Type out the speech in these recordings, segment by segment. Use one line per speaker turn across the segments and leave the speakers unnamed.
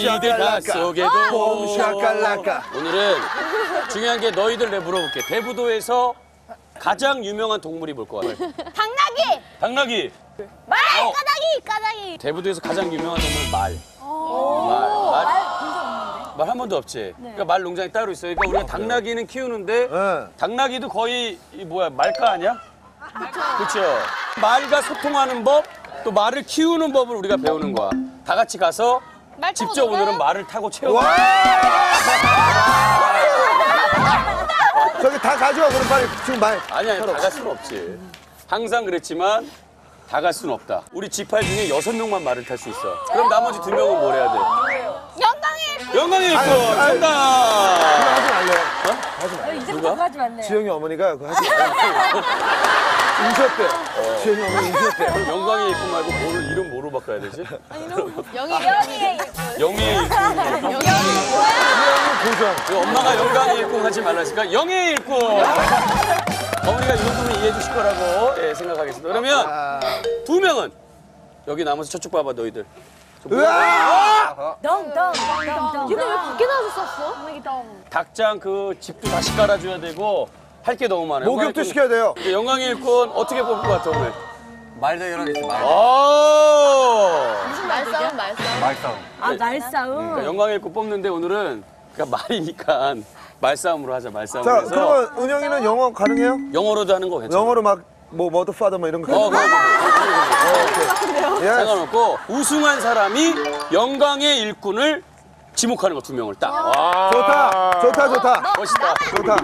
너희들 뱃속에도
샤칼라카.
오늘은 중요한 게 너희들 내가 물어볼게. 대부도에서 가장 유명한 동물이 뭘 것 같아?
당나귀!
당나귀.
말! 까닭이!
대부도에서 가장 유명한 동물은 말. 말 한 번도 없지. 그러니까 말 농장이 따로 있어요. 그러니까 우리가 당나귀는 키우는데 당나귀도 거의 이 뭐야 말가 아니야? 그렇죠. 말과 소통하는 법, 또 말을 키우는 법을 우리가 배우는 거야. 다 같이 가서 직접 오늘은 말을 타고 체험.
저기 다 가져와 그럼 빨리 지금 말.
아니야, 다 갈 수는 없지. 항상 그랬지만 다 갈 수는 없다. 우리 지팔 중에 6명만 말을 탈 수 있어. 그럼 나머지 2명은 뭘 해야 돼? 영광의 일꾼 정답.
하지 말래요. 하지 말래요.
이제부터 하지 말래요.
지영이 어머니가 그거 하지 말래요. 인수했대. 지영이 어머니 인수했대.
그럼 영광의 일꾼 말고 이름 뭐로 바꿔야 되지?
영희의 일꾼.
영예의 일꾼.
고정.
엄마가 영광의 일꾼 하지 말라니까 영예의 일꾼. 어머니가 이 정도면 이해해 주실 거라고 생각하겠습니다. 그러면 2명은 여기 남아서 저쪽 봐봐 너희들.
덩. 근데 왜 밖에 나와서 쐈어?
닭장 그 집도 다시 깔아줘야 되고 할 게 너무 많아요.
목욕도 시켜야 돼요.
영광의 일꾼 어떻게 뽑을 것 같아 오늘?
말 대결하겠지, 말.
무슨 말싸움? 아, 말싸움?
그러니까 영광의 일꾼 뽑는데 오늘은 그러니까 말이니까 말싸움으로 하자, 말싸움으로
자,
해서.
그러면 은영이는 영어 가능해요?
영어로도 하는 거 괜찮아.
영어로 막 뭐 머더파더 뭐 이런 거.
그럼
예.
상관없고 우승한 사람이 영광의 일꾼을 지목하는 거 2명을 딱.
좋다.
멋있다.
좋다.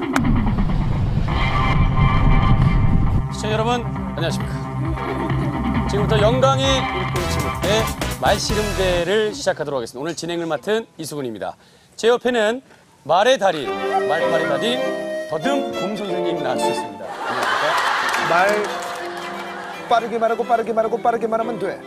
시청자 여러분, 안녕하십니까. 지금부터 영광의 일꾼 지목대 말씨름대를 시작하도록 하겠습니다. 오늘 진행을 맡은 이수근입니다. 제 옆에는 말의 달인, 말의 달인 더듬 곰 선생님 나와주셨습니다. 안녕하십니까.
말 빠르게 말하고 빠르게 말하면 돼.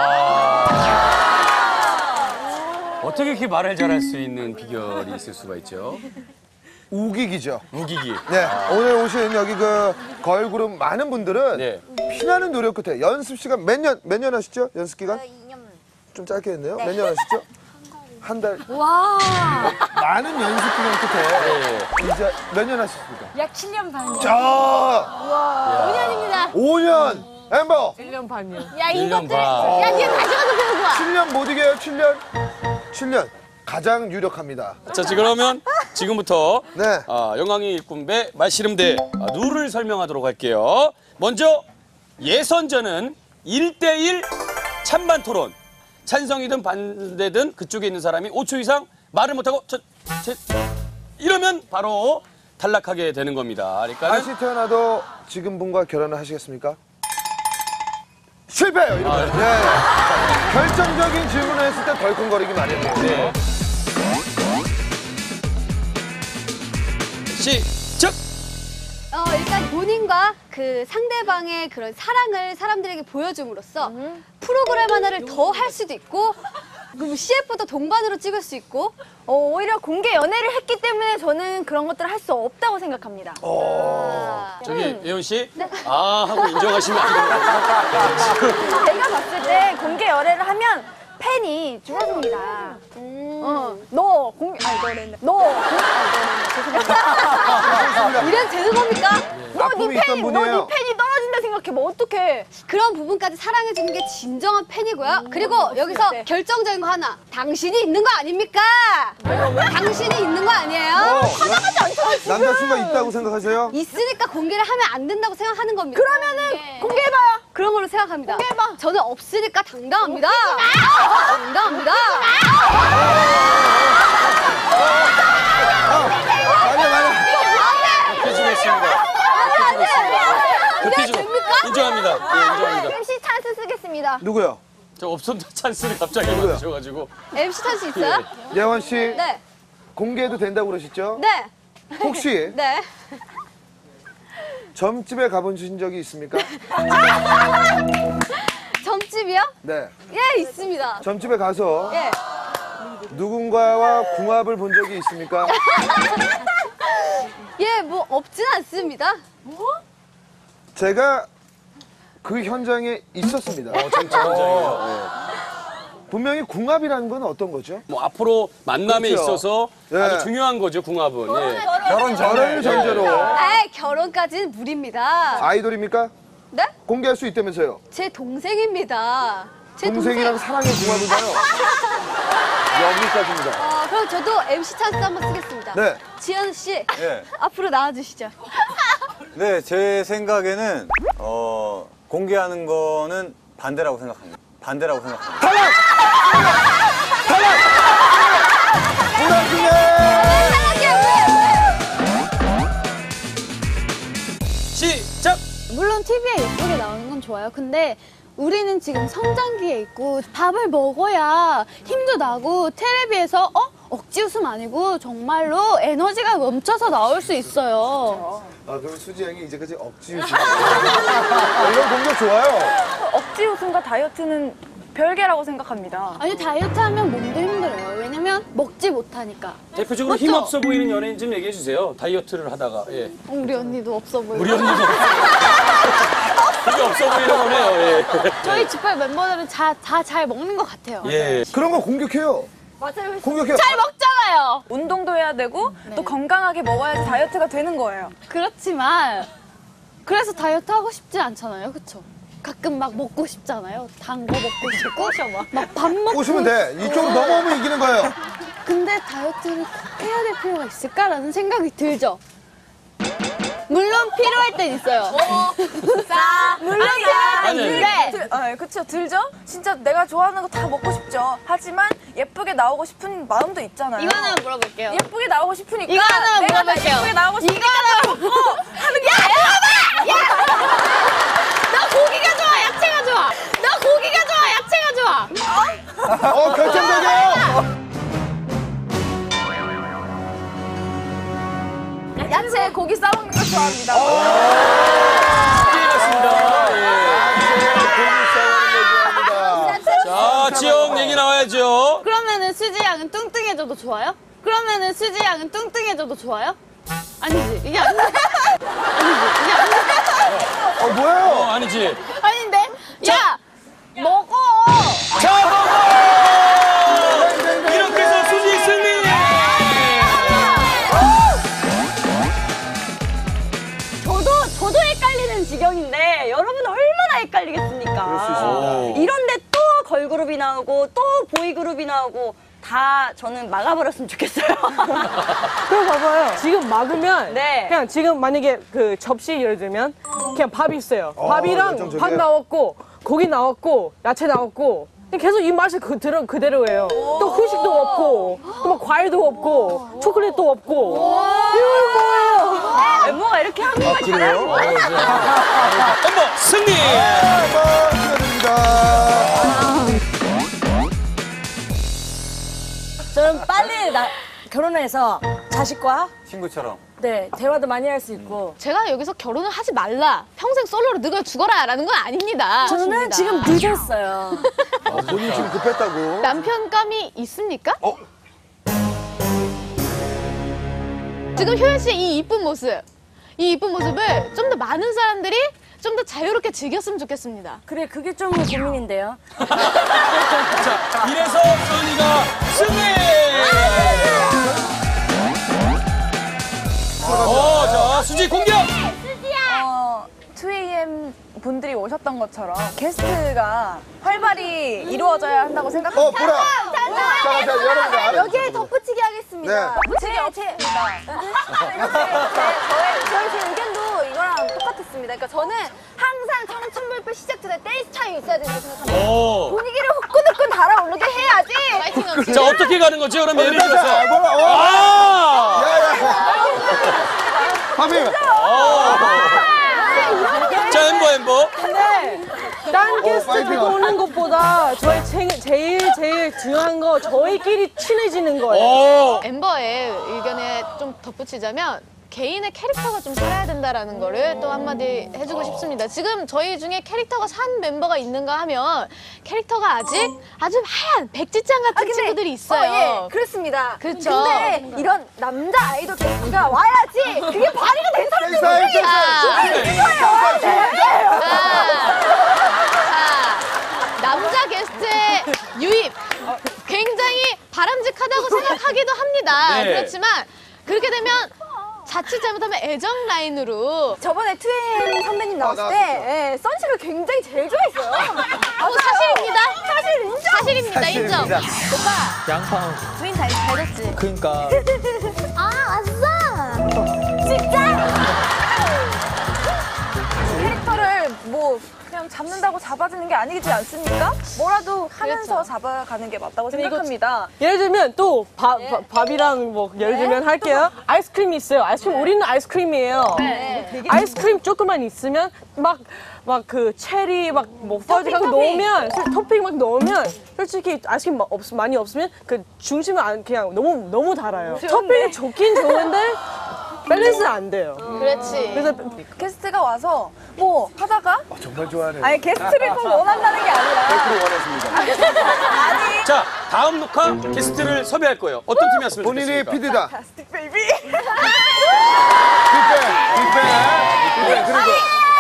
어떻게 이렇게 말을 잘할 수 있는 비결이 있을 수가 있죠?
우기기죠.
무기기.
네, 오늘 오신 여기 그 걸그룹 많은 분들은
네.
피나는 노력 끝에 연습 시간 몇 년 하시죠? 연습 기간?
2년.
좀 짧게 했네요. 몇 년 하시죠? 한 달.
와.
많은 연습 기간 끝에 이제 몇 년 하셨습니까?
약 7년 반이요.
자,
5년입니다.
5년. 엠버.
1년 반이요. 야,
1년
이것들.
반.
야, 니가 다시 가서 배우고 와.
7년 못 이겨요, 7년? 7년. 가장 유력합니다.
자, 그러면 지금부터
네.
영광의 일꾼배 말씨름대 룰을 설명하도록 할게요. 먼저 예선전은 1대1 찬반 토론. 찬성이든 반대든 그쪽에 있는 사람이 5초 이상 말을 못하고 이러면 바로 탈락하게 되는 겁니다. 그러니까
다시 태어나도 지금 분과 결혼을 하시겠습니까? 실패예요. 이러면. 예. 결정적인 질문을 했을 때 덜컹거리기 마련이에요.
네. 시작!
일단 본인과 그 상대방의 그런 사랑을 사람들에게 보여줌으로써 프로그램 하나를 더 할 수도 있고 그 CF도 동반으로 찍을 수 있고
오히려 공개 연애를 했기 때문에 저는 그런 것들을 할 수 없다고 생각합니다.
저기 예원 씨, 하고 인정하시면 안 돼요.
제가 봤을 때 공개 연애를 하면 팬이 줄어듭니다. 너 죄송합니다.
이래도 되는 겁니까?
아픔이 있던 분이에요.
너 네 팬이 떨어진다 생각해봐. 어떡해.
그런 부분까지 사랑해주는 게 진정한 팬이고요. 그리고 여기서
네.
결정적인 거 하나. 당신이 있는 거 아닙니까? 당신이 있는 거 아니에요?
화나하지 않죠, 지금.
남자친구가 있다고 생각하세요?
있으니까 공개를 하면 안 된다고 생각하는 겁니다.
그러면은
네.
공개해봐요.
그런 걸로 생각합니다.
공개해봐.
저는 없으니까 당당합니다. 당당합니다.
급해지겠습니다. 인정합니다. 예, 인정합니다.
MC 찬스 쓰겠습니다.
누구요?
저 없었던 찬스를 갑자기 받으셔가지고.
MC 탈 수 있어요?
예원 씨,
네.
공개해도 된다고 그러시죠?
네.
혹시
네.
점집에 가보신 적이 있습니까?
점집이요?
네.
예, 있습니다.
점집에 가서
예.
누군가와 궁합을 본 적이 있습니까?
예, 뭐 없진 않습니다.
제가 그 현장에 있었습니다.
진짜 현장이에요.
분명히 궁합이라는 건 어떤 거죠?
뭐 앞으로 만남에
그렇죠.
있어서
예.
아주 중요한 거죠, 궁합은. 예.
결혼
결혼을 전제로.
에이, 결혼까지는 무리입니다.
아이돌입니까?
네?
공개할 수 있다면서요?
제 동생입니다. 제
동생이랑
동생.
사랑의 궁합인가요? 여기까지입니다.
그럼 저도 MC 찬스 한번 쓰겠습니다.
네.
지현 씨,
예.
앞으로 나와주시죠.
네, 제 생각에는 공개하는 거는 반대라고 생각합니다. 반대라고 생각합니다.
불안중에
시작!
물론 TV에 예쁘게 나오는 건 좋아요. 근데 우리는 지금 성장기에 있고 밥을 먹어야 힘도 나고 텔레비에서 억지 웃음 아니고 정말로 에너지가 넘쳐서 나올 수 있어요.
아, 그럼 수지 양이 이제까지 억지 웃음. 이런 공격 좋아요.
억지 웃음과 다이어트는 별개라고 생각합니다.
아니 다이어트 하면 몸도 힘들어요. 왜냐면 먹지 못하니까.
대표적으로
맞죠?
힘없어 보이는 연예인 좀 얘기해 주세요. 다이어트를 하다가. 예.
우리 언니도 없어 보여요.
우리 언니도. 되게 없어 보이는 거네요. 예.
저희 집안 멤버들은 다 잘 먹는 것 같아요.
예.
그런 거 공격해요.
맞아요.
공격해요.
잘 먹잖아요.
운동도 해야 되고 또 건강하게 먹어야지 다이어트가 되는 거예요.
그렇지만 그래서 다이어트 하고 싶지 않잖아요, 그쵸? 가끔 막 먹고 싶잖아요. 단 거 먹고 싶고 막 밥 먹고
꼬시면 돼. 이쪽으로 넘어오면 이기는 거예요.
근데 다이어트를 꼭 해야 될 필요가 있을까라는 생각이 들죠. 물론 필요할 땐 있어요. 물론 필요할 땐
아니,
있는데
그쵸, 들죠? 진짜 내가 좋아하는 거 다 먹고 싶죠. 하지만 예쁘게 나오고 싶은 마음도 있잖아요.
이거 하나 물어볼게요.
예쁘게 나오고 싶으니까
이거 하나
내가
물어볼게요.
예쁘게 나오고 싶으니까
이거 하나
하는 게
나 고기가 좋아, 야채가 좋아. 나 고기가 좋아, 야채가 좋아.
결정적이에요.
야채, 고기 싸먹는 거 좋아합니다.
자, 지영 얘기 나와야죠.
그러면은 수지 양은 뚱뚱해져도 좋아요? 그러면은 수지 양은 뚱뚱해져도 좋아요? 아니지, 이게 아니지. 아니지, 이게 아니지.
뭐예요?
아니지.
아닌데? 야! 먹어!
자, 먹어! 이렇게 해서 수지 승리!
저도 헷갈리는 지경인데 여러분 얼마나 헷갈리겠습니까?
오.
이런데 또 걸그룹이 나오고 또 보이그룹이 나오고 다 저는 막아버렸으면 좋겠어요.
그럼 봐봐요. 지금 막으면
네.
그냥 지금 만약에 그 접시 예를 들면 그냥 밥이 있어요. 밥이랑
열정적이에요.
밥 나왔고 고기 나왔고 야채 나왔고 계속 이 맛이 그대로예요. 또 후식도 없고 또 막 과일도 없고 초콜릿도 없고 이거 뭐예요?
멤버가 이렇게 한국말 잘하는 거
멤버 승리!
저는 빨리 결혼해서 자식과
친구처럼.
대화도 많이 할 수 있고
제가 여기서 결혼을 하지 말라, 평생 솔로로 늙어 죽어라 라는 건 아닙니다.
저는 지금 늦었어요.
본인 지금 급했다고.
남편감이 있습니까? 지금 효연 씨의 이 이쁜 모습을 좀 더 많은 사람들이 좀 더 자유롭게 즐겼으면 좋겠습니다.
그래 그게 좀 고민인데요.
자, 이래서 써니가 승리! 자, 수지 공격!
2AM 분들이 오셨던 것처럼 게스트가 활발히 이루어져야 한다고 생각합니다.
보라. 자, 여러분.
여기에 덧붙이기 하겠습니다. 저희 의견도 이거랑 똑같았습니다. 그러니까 저는 항상 청춘불빛 시작 전에 댄스 타임 있어야 된다고 생각합니다.
오.
분위기를 후끈후끈 달아오르게 해야지.
파이팅 넘치게.
자, 어떻게 가는 거지? 그러면 예를 들어서.
뭐라?
아!
밥이.
자, 엠버.
근데 딴 게스트가
파이팅아.
오는 것보다 저희 제일 중요한 거 저희끼리 친해지는 거예요.
오!
엠버의 의견에 좀 덧붙이자면 개인의 캐릭터가 좀 살아야 된다라는 거를 또 한마디 해주고 싶습니다. 지금 저희 중에 캐릭터가 산 멤버가 있는가 하면 캐릭터가 아직 아주 하얀 백지장 같은 친구들이 있어요.
예, 그렇습니다.
그렇죠.
근데 이런 남자 아이돌 게스트가 와야지 그게 발휘가 된 사람들이
자, 남자 게스트의 유입 맞습니다.
네.
그렇지만 그렇게 되면 자칫 잘못하면 애정 라인으로
저번에 트윈 선배님 나왔을 때 선실을 굉장히 제일 좋아했어요.
사실입니다.
사실 인정.
사실입니다. 인정.
오빠
양팡.
트윈 잘 줬지.
그러니까.
아 아싸. 진짜? 캐릭터를 뭐 그냥 잡는다고 잡아주는 게 아니지 않습니까? 뭐라도 하면서
그렇죠.
잡아가는 게 맞다고 생각합니다.
예를 들면 또 밥이랑 뭐 예를 들면 할게요. 아이스크림이 있어요. 아이스크림 우리는 아이스크림이에요.
네.
아이스크림 조금만 있으면 막 그 체리 막 뭐 퍼지가 넣으면 토핑 막 넣으면 솔직히 아이스크림 많이 없으면 그 중심은 그냥 너무 달아요. 토핑이 좋긴 좋은데 밸런스 안 돼요.
그렇지.
그래서
게스트가 와서 뭐 하다가
정말 좋아하네.
아니 게스트를 꼭 원한다는 게 아니라
100% 원했습니다.
아니
자, 다음 녹화 게스트를 섭외할 거예요. 어떤 팀이었으면
본인이
좋겠습니까?
PD다.
가스틱 베이비.
빅뱅. 그리고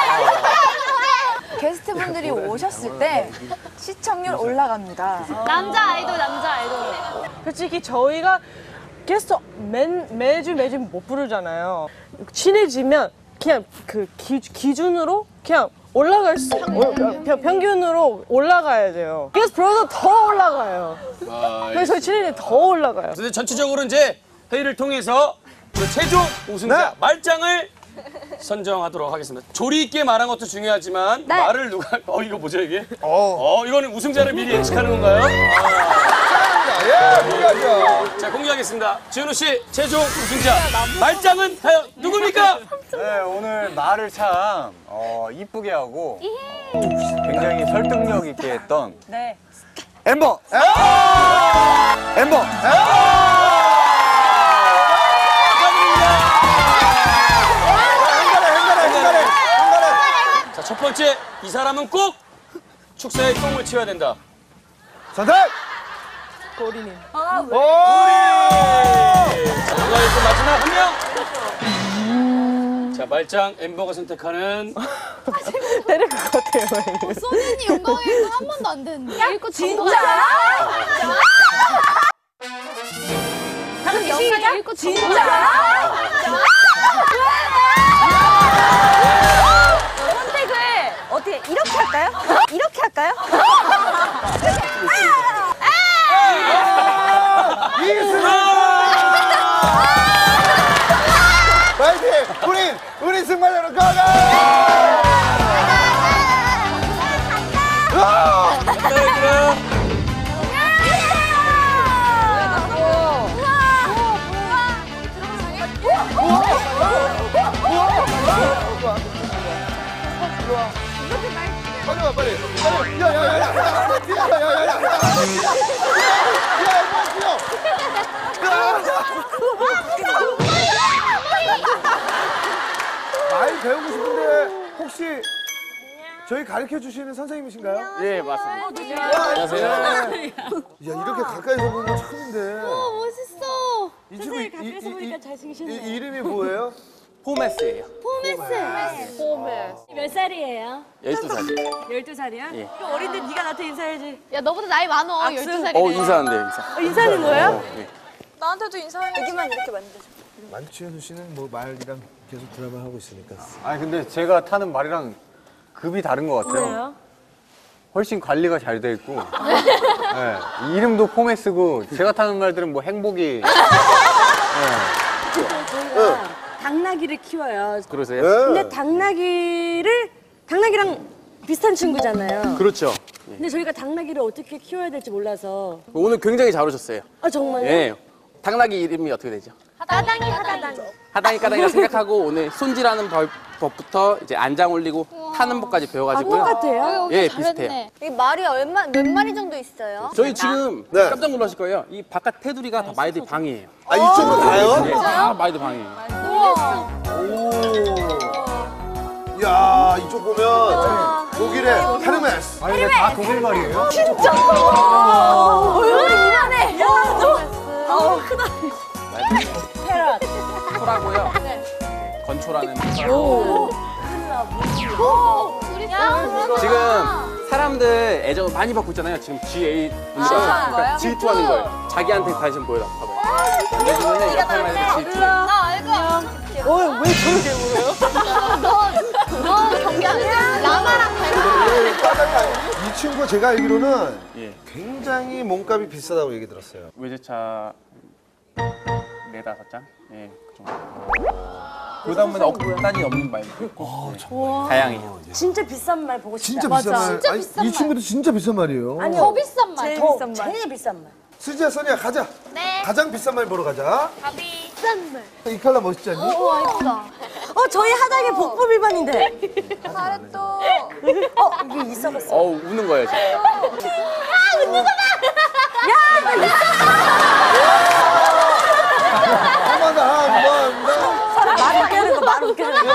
게스트분들이 오셨을 때 시청률 올라갑니다.
남자 아이돌.
솔직히 저희가 게스트 매주 못 부르잖아요. 친해지면 그냥 그 기준으로 그냥 올라갈 수 평균으로 올라가야 돼요. 게스트 불러도 더 올라가요. 그래서 저희 친해지면 더 올라가요.
근데 전체적으로 이제 회의를 통해서 그 최종 우승자 말짱을 선정하도록 하겠습니다. 조리 있게 말한 것도 중요하지만 말을 누가 이거 뭐죠 이게? 이거는 우승자를 미리 예측하는 건가요?
예, 중요하죠.
자, 공개하겠습니다. 지현우 씨 최종 우승자 말짱은 과연 누굽니까?
네, 오늘 말을 참 이쁘게 하고 굉장히 설득력 있게 했던
네.
엠버! 엠버!
자, 첫 번째 이 사람은 꼭 축사에 똥을 치워야 된다.
선택!
꼬리님.
자, 누가 일단 마지막 한 명. 자, 말짱 엠버가 선택하는
때릴 것 같아요.
소진이 영광의 한 번도 안 됐는데. 읽고
진짜?
다른 영광이 읽고
진짜? 선택을 어떻게 이렇게 할까요? 이렇게 할까요?
파이팅! 우리 승관으로 가자! 빨리 와, 빨리. 야야야야. 말 배우고 싶은데 혹시 저희 가르쳐 주시는 선생님이신가요?
예, 맞습니다.
안녕하세요. 야, 이렇게 가까이서 보는 거 처음인데.
멋있어.
이 친구 가까이서 보니까 잘생기셨네요. 이름이 뭐예요?
포메스예요.
몇 살이에요?
12살이에요.
12살이야?
예.
그럼 어린데 네가 나한테 인사해야지.
야, 너보다 나이 많어. 12살이네.
인사한대요, 인사.
인사하는 거예요?
나한테도 인사해. 여기만 이렇게 만들죠.
만추현우 씨는 뭐 말이랑 계속 드라마 하고 있으니까.
아니 근데 제가 타는 말이랑 급이 다른 것 같아요.
왜요?
훨씬 관리가 잘 돼 있고 네, 이름도 포메스고 제가 타는 말들은 뭐 행복이
저희가 당나귀를 키워요.
그러세요?
근데 당나귀랑 비슷한 친구잖아요.
그렇죠.
근데 저희가 당나귀를 어떻게 키워야 될지 몰라서.
오늘 굉장히 잘 오셨어요.
아 정말요?
예. 당나귀 이름이 어떻게 되죠?
하다당이.
하다니 까다니라 생각하고 오늘 손질하는 법부터 이제 안장 올리고 타는 법까지 배워가지고요.
똑같아요?
예, 비슷해요.
이 말이 몇 마리 정도 있어요?
저희 지금
네.
깜짝 놀라실 거예요. 이 바깥 테두리가 다 마이들 방이에요.
아, 이쪽으로 가요?
예, 다 마이들 방이에요.
오. 야, 이쪽 보면 독일의 헤르메스.
아니 근데 다 독일 말이에요?
얼굴이 이만해. 크다.
소라고요. 건초라는
우리
지금 사람들
애정을 많이 받고 있잖아요. 지금 GA 분들은 그러니까 질투하는 거예요. 자기한테 다시 한번 보여라. 봐봐요. 내주면은 옆에 말해서 질투.
나 알고.
왜 저렇게 울어요?
너 경기하는 라마랑 닮았어.
이 친구가 제가 알기로는 굉장히 몸값이 비싸다고 얘기 들었어요.
외제차 4-5장? 예, 그 정도. 그 다음은 억 단위 없는 말도 있고. 다양해요.
진짜 비싼 말 보고 싶다.
진짜 비싼 말.
진짜
아니,
비싼
이
말.
친구도 진짜 비싼 말이에요.
더 비싼 말.
제일 비싼 말.
수지야, 선이야, 가자.
네.
가장 비싼 말 보러 가자.
가비. 비싼 말.
이 컬러 멋있지 않니?
우와 예쁘다.
저희 하당에 복부 비반인데.
잘했어.
이게 있어봤어.
우는 거예요, 지금.
말 웃겨는 거, 말 웃겨는 거.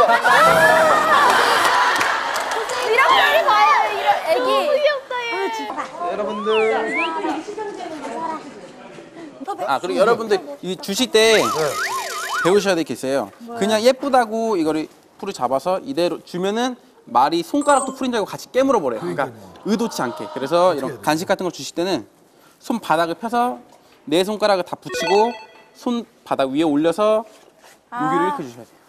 이렇게 봐요 이런 애기.
여러분들.
그리고 여러분들 이 주실 때 배우셔야 될 게 있어요. 그냥 예쁘다고 이거를 풀을 잡아서 이대로 주면은 말이 손가락도 풀인 줄 알고 같이 깨물어 버려요. 그러니까 의도치 않게. 그래서 이런 간식 같은 걸 주실 때는 손바닥을 펴서 내 손가락을 다 붙이고 손바닥 위에 올려서 여기를 이렇게 주셔야 돼요.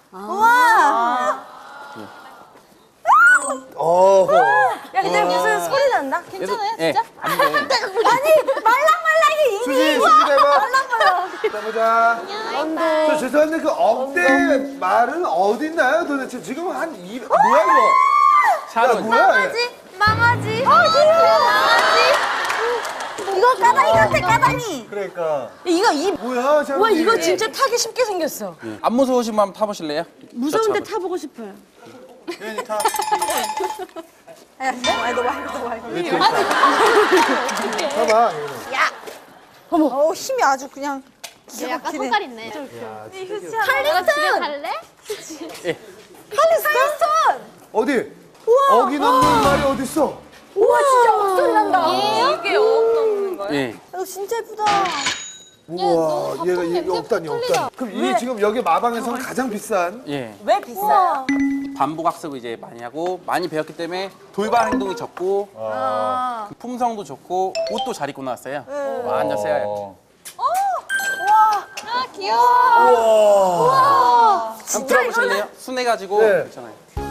야, 근데 무슨 소리 난다?
괜찮아요
예,
진짜?
안 돼요.
아니, 말랑말랑이
수지, 수지 대박. 자, 보자. 저 죄송한데 그 억대 말은 어딨나요 도대체? 지금 뭐야 이거? 야,
샤론.
뭐야?
망아지. 망아지.
이거 까다니 같아, 까다니.
그러니까.
이거
뭐야, 자.
이거 진짜 타기 쉽게 생겼어.
안 무서우시면 한번 타보실래요?
무서운데 타보고 싶어요.
그러니까
봐봐.
힘이 아주 그냥.
약간 손깔 있네.
칼리스톤!
갈래?
칼리스톤!
어디? 어기 넣는 말이 어딨어?
우와, 진짜 억소리 난다.
이게 없는 거야?
예.
이거 진짜 예쁘다.
우와, 얘가 없다니, 없다니. 그럼 이게 지금 여기 마방에서는 가장 비싼.
예.
왜 비싸요?
반복 학습을 이제 많이 하고 많이 배웠기 때문에 돌발 행동이 적고 그 품성도 좋고 옷도 잘 입고 나왔어요. 완전 세요.
아 귀여워.
한번 들어보실래요? 순해가지고
네.
괜찮아요.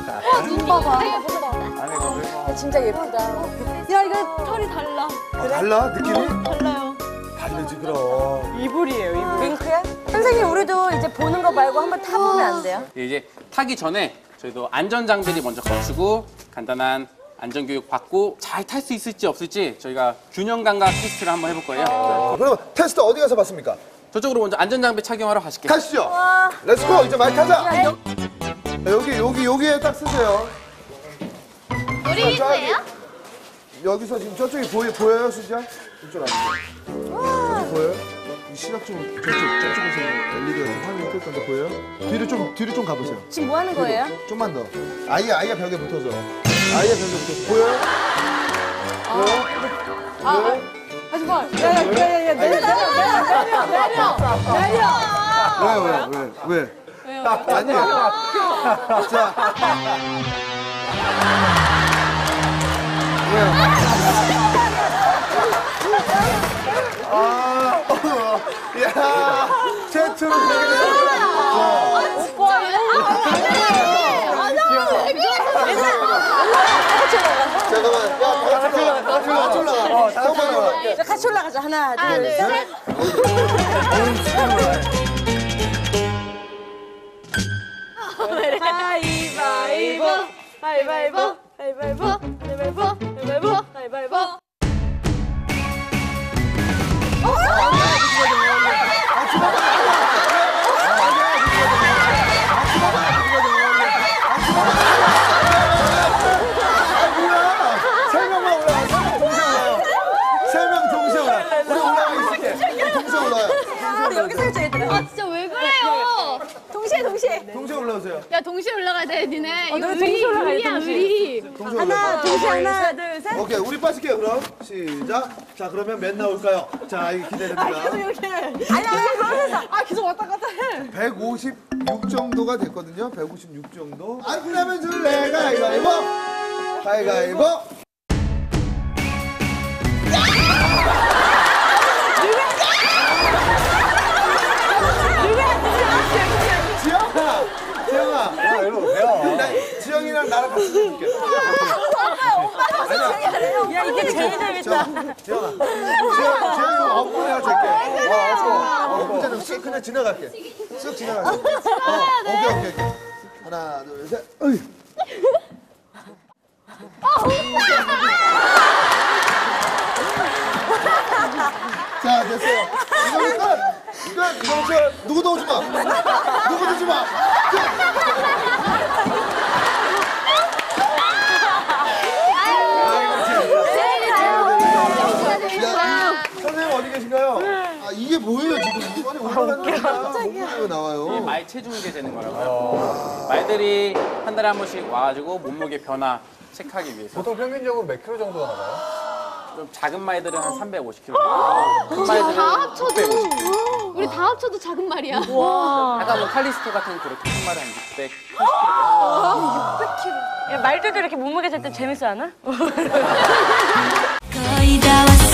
진짜 예쁘다.
야 이거 털이 달라.
달라? 느낌이? 달라요. 다르지, 그럼.
이불이에요, 이불.
윙크야? 선생님, 우리도 이제 보는 거 말고 한번 타보면 안 돼요?
이제 타기 전에 저희도 안전 장비를 먼저 갖추고 간단한 안전 교육 받고 잘 탈 수 있을지 없을지 저희가 균형 감각 테스트를 한번 해볼 거예요.
그럼 테스트 어디 가서 받습니까?
저쪽으로 먼저 안전 장비 착용하러 가실게요.
가시죠. 렛츠고, 이제 말 타자. 여기에 딱 쓰세요.
우리 있어요?
여기서 지금 저쪽이 보여요, 수지야? 이쪽 안 보여. 저기 보여요? 이 시각 좀 저쪽에서 LED가 좀 화면이 뜰 건데 보여요? 뒤로 좀 가보세요.
지금 뭐 하는 거예요?
좀만 더. 아이가 벽에 붙어서. 아이가 벽에 붙어서. 보여요? 보여요?
하지 마. 야, 내려.
왜? 아니에요. 자. 야, 제트로 그렇게 되는 잠깐만, 야, 같이 올라가. 잠깐만요.
같이 올라가자. 하나, 둘, 셋.
가위바위보, 가위바위보, 가위바위보, 가위바위보, 가위바위보, 가위바위보.
세 명만 올라가. 세 명 동시에 올라가. 우리 올라가 있을게. 우리 동시에 올라가요.
여기서 해줘, 얘들아.
아 진짜 왜 그래요?
동시에.
동시에 올라오세요.
야 동시에 올라가야 돼 니네. 이거
너네 동시에 올라가야 돼,
의리야
동시에.
의리.
동시에 올라오세요.
동시에 하나, 둘, 셋.
오케이, 우리 빠질게요, 그럼. 시작. 자, 그러면 몇 나올까요? 자, 이거 기대됩니다.
계속 왔다 갔다 해.
156 정도가 됐거든요. 156 정도. 안 나면 줄래? 가위바위보. 가위바위보. 오빠랑 나랑 같이 해줄게.
야, 이게 제일 재밌다.
지영아, 업고 내가 줄게. 업고. 쓱 그냥 지나갈게. 쓱 지나갈게. 오케이. 하나, 둘, 셋. 어이. 자, 됐어요. 이거 누구도 오지 마. 누구도 오지 마. 선생님 어디 계신가요? 아, 이게 뭐예요, 지금? 아니, 올라가는 몸무게가 나와요.
말 체중계 재는 거라고요. 말들이 한 달에 한 번씩 와가지고 몸무게 변화 체크하기 위해서.
보통 평균적으로 몇 킬로 정도가 나가요?
좀 작은 말들은 한 350kg. 큰 말들은
다 합쳐도
650kg.
우리 다 합쳐도 작은 말이야.
약간 뭐 칼리스토 같은 그렇게 큰 말은 한 680kg.
야, 말들도 이렇게 몸무게 잴 때 재밌어 하나?
거의 다 왔어.